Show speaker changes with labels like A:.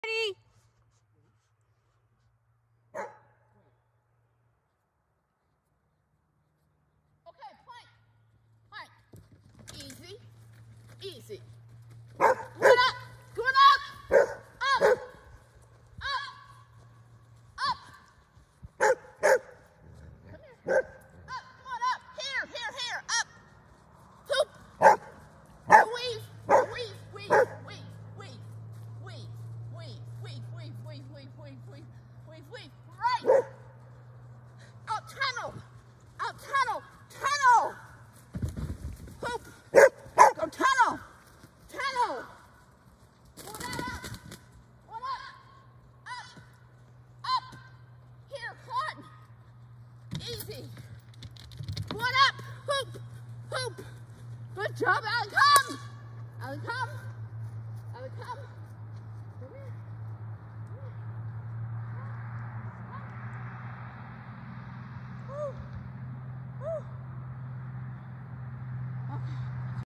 A: Ready? Okay, plank. Plank. Easy. Easy. Going up. Going up. Up. Up. Up. Come here. Up. Come on up. Here. Here. Here. Up. Hoop. Weave. Weave. Weave. Weave. Weave. Weave. Weave. Weave. Weave. Weave. Weave. Weave. Weave. Weave. Weave. Right. Out tunnel. Out tunnel. Tunnel. Hoop. Go tunnel. Tunnel. One up. One up. Up. Up. Here. One. Easy. One up. Hoop. Hoop. Good job, Allie. Come. Allie, come.